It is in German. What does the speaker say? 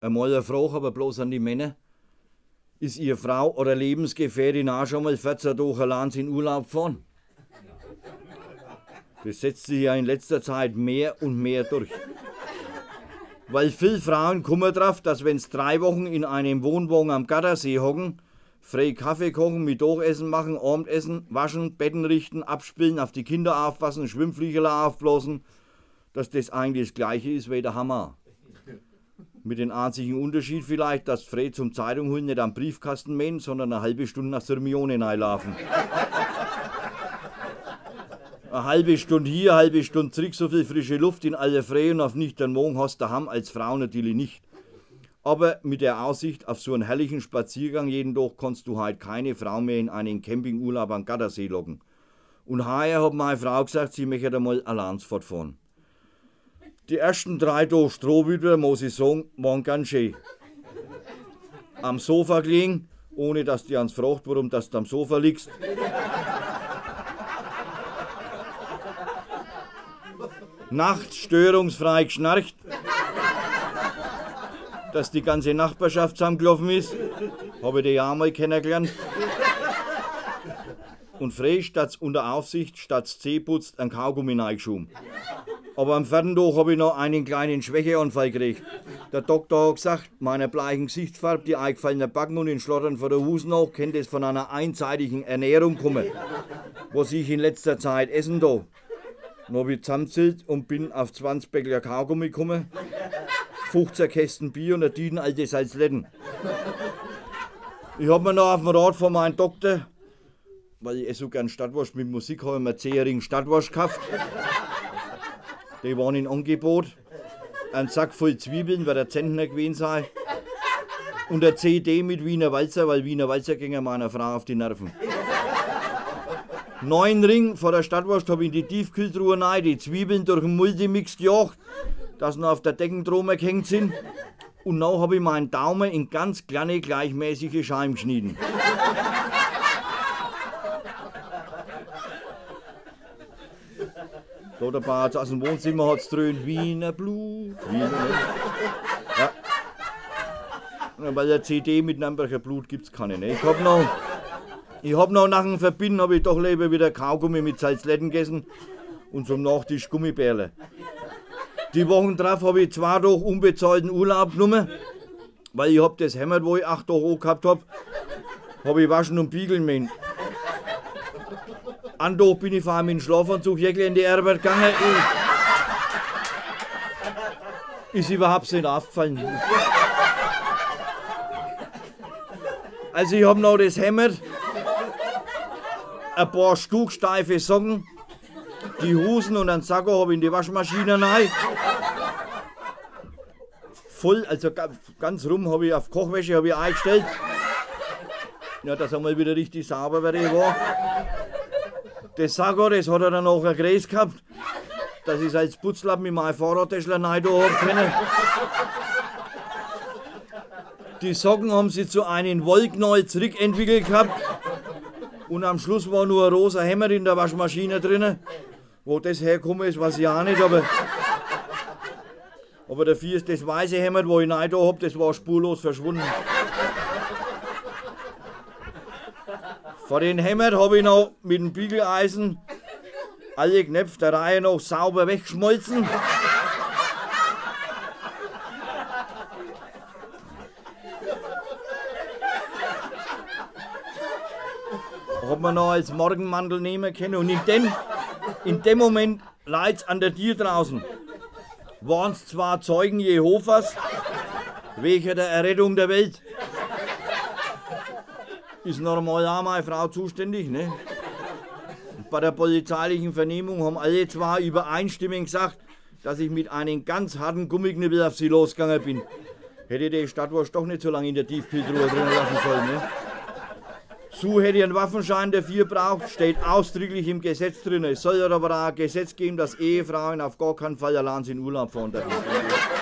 Einmal eine Frage, aber bloß an die Männer. Ist Ihre Frau oder Lebensgefährtin auch schon mal 14 Tage allein in Urlaub gefahren? Das setzt sich ja in letzter Zeit mehr und mehr durch. Weil viele Frauen kommen drauf, dass wenn sie 3 Wochen in einem Wohnwagen am Gardasee hocken, frei Kaffee kochen, Mittagessen machen, Abendessen, waschen, Betten richten, abspülen, auf die Kinder aufpassen, Schwimmfliegerler aufblasen, dass das eigentlich das Gleiche ist wie der Hammer. Mit dem einzigen Unterschied vielleicht, dass Fred zum Zeitung holen nicht am Briefkasten mähen, sondern eine halbe Stunde nach Hermione reinlaufen. Eine halbe Stunde hier, eine halbe Stunde zurück, so viel frische Luft in aller Freie und auf nüchtern Morgen hast du daheim als Frau natürlich nicht. Aber mit der Aussicht auf so einen herrlichen Spaziergang jeden Tag kannst du halt keine Frau mehr in einen Campingurlaub am Gardasee locken. Und heuer hat meine Frau gesagt, sie möchte einmal allein fortfahren. Die ersten 3 Tage Strohwüter, muss ich sagen, waren ganz schön. Am Sofa gelegen, ohne dass die ans fragt, warum du am Sofa liegst. Nachts störungsfrei geschnarcht, dass die ganze Nachbarschaft zusammengelaufen ist. Habe ich die ja mal kennengelernt. Und frei statt unter Aufsicht, statt Zeh putzt, ein Kaugummi reingeschoben. Aber am 4. Tag habe ich noch einen kleinen Schwächeanfall gekriegt. Der Doktor hat gesagt, meiner bleichen Gesichtsfarbe, die eingefallenen Backen und den Schlottern von der Husen auch, könnte es von einer einseitigen Ernährung kommen. Was ich in letzter Zeit essen da. Dann habe ich zusammengezählt und bin auf 20 Bäckler Kaugummi gekommen, 15 Kästen Bier und eine Tüten alte Salzletten. Ich habe mir noch auf dem Rat von meinem Doktor, weil ich so gern Stadtwurst mit Musik habe, mir 10-jährigen Stadtwurst gekauft. Die waren in Angebot. Ein Sack voll Zwiebeln, weil der Zentner gewesen sei. Und eine CD mit Wiener Walzer, weil Wiener Walzer gingen meiner Frau auf die Nerven. 9 Ring vor der Stadtwurst habe ich in die Tiefkühltruhe rein, die Zwiebeln durch den Multimix gejagt, dass sie auf der Deckendrome gehängt sind. Und dann habe ich meinen Daumen in ganz kleine, gleichmäßige Scheiben geschnitten. Da der Bart aus dem Wohnzimmer hat es dröhnt, Wiener Blut, Wiener Blut. Ja. Und weil der CD mit Nürnberger Blut gibt es keine. Ne? Ich hab noch nach dem Verbinden habe ich doch lieber wieder Kaugummi mit Salzletten gegessen und zum Nachtisch Gummibärle. Die Wochen drauf habe ich 2 Tage unbezahlten Urlaub genommen, weil ich hab das Hemd, wo ich 8 Tage angehabt habe ich waschen und biegeln müssen. Einen Tag bin ich vor allem in den Schlafanzug jäckle in die Arbeit gegangen. Ist überhaupt nicht aufgefallen. Also ich habe noch das Hemd, ein paar stufsteife Socken, die Hosen und einen Sakko habe ich in die Waschmaschine rein. Voll, also ganz rum habe ich auf Kochwäsche habe ich eingestellt. Ja, dass einmal wieder richtig sauber war. Das Sakko, das hat er dann auch ein Gräs gehabt, dass ich es als Putzlappen mit meinem Fahrradtäschler rein haben können. Die Socken haben sich zu einem Wollknäuel zurückentwickelt gehabt. Und am Schluss war nur ein rosa Hemd in der Waschmaschine drin. Wo das hergekommen ist, weiß ich auch nicht. Aber dafür ist das weiße Hemd, wo ich rein da hab, das war spurlos verschwunden. Vor den Hemd habe ich noch mit dem Bügeleisen alle Knöpfe der Reihe noch sauber weggeschmolzen. Hat man noch als Morgenmantel nehmen können. Und in dem Moment leid's an der Tür draußen. Waren es 2 Zeugen Jehovas, wegen der Errettung der Welt. Ist normal auch meine Frau zuständig, ne? Bei der polizeilichen Vernehmung haben alle 2 übereinstimmend gesagt, dass ich mit einem ganz harten Gummiknibbel auf sie losgegangen bin. Hätte die Stadtwurst doch nicht so lange in der Tiefkühltruhe drin lassen sollen, ne? So hätte ich einen Waffenschein dafür braucht, steht ausdrücklich im Gesetz drin. Es soll aber auch ein Gesetz geben, dass Ehefrauen auf gar keinen Fall allein in Urlaub fahren dürfen.